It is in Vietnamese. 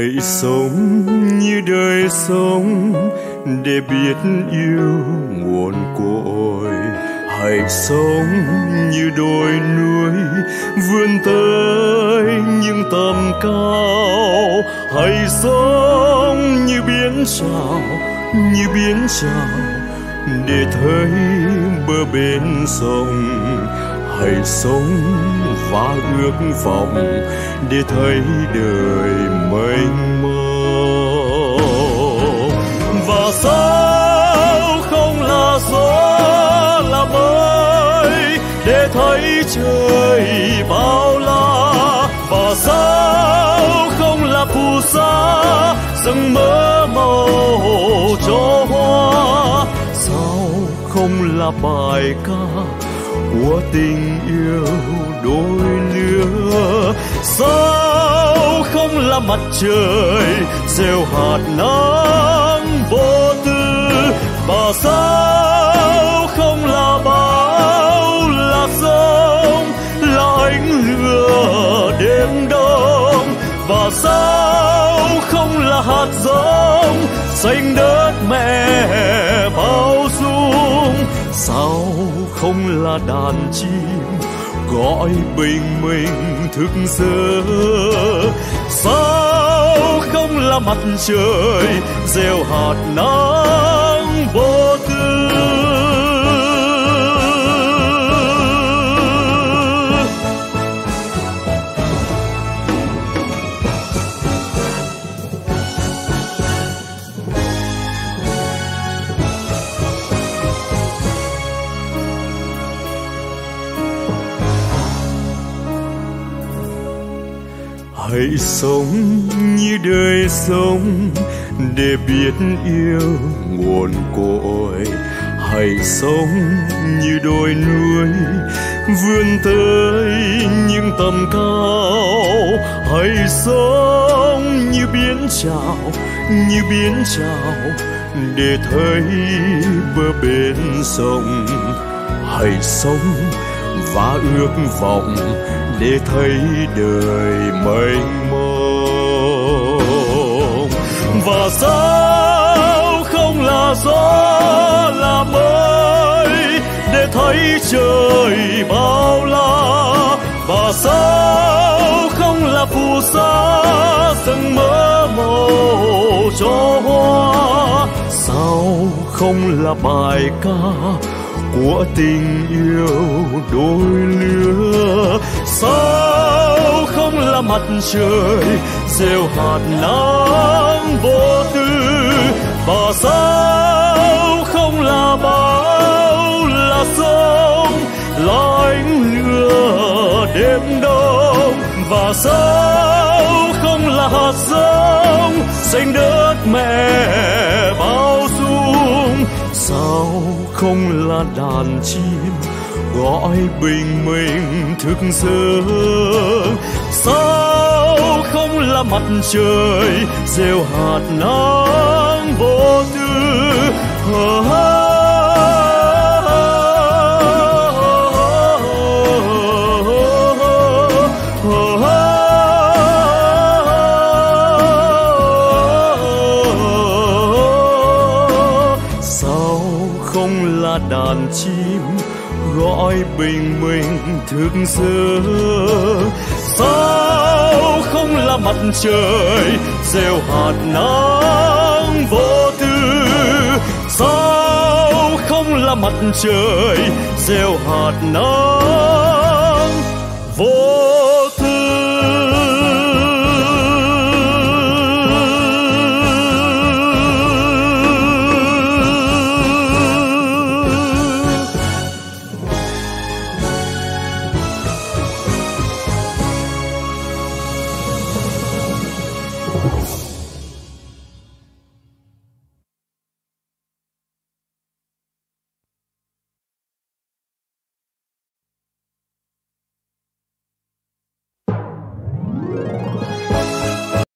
Hãy sống như đời sống để biết yêu nguồn cội. Hãy sống như đồi núi vươn tới những tầm cao. Hãy sống như biển trào để thấy bờ bên sông. Hãy sống và ước vọng để thấy đời mênh mông. Và sao không là gió là mây để thấy trời bao la. Và sao không là phù sa rừng mơ màu cho hoa. Sao không là bài ca của tình yêu đôi lứa. Sao không là mặt trời gieo hạt nắng vô tư. Và sao không là bão là giông là ánh lửa đêm đông. Và sao không là hạt giống xanh đất mẹ bao dung. Sao không là đàn chim gọi bình minh thức giấc. Sao không là mặt trời gieo hạt nắng vô tư. Hãy sống như đời sống để biết yêu nguồn cội. Hãy sống như đồi núi vươn tới những tầm cao. Hãy sống như biển trào để thấy bờ bên sông. Hãy sống và ước vọng để thấy đời mênh mông. Và sao không là gió là mây để thấy trời bao la. Và sao không là phù sa rừng mơ màu cho hoa. Sao không là bài ca của tình yêu đôi lứa. Sao không là mặt trời gieo hạt nắng vô tư. Và sao không là bão là giông là ánh lửa đêm đông. Và sao không là hạt giống xanh đất mẹ bao dung. Sao không là đàn chim gọi bình minh thức giấc. Sao không là mặt trời gieo hạt nắng vô tư. Đàn chim gọi bình minh thức giấc. Sao không là mặt trời gieo hạt nắng vô tư. Sao không là mặt trời gieo hạt nắng vô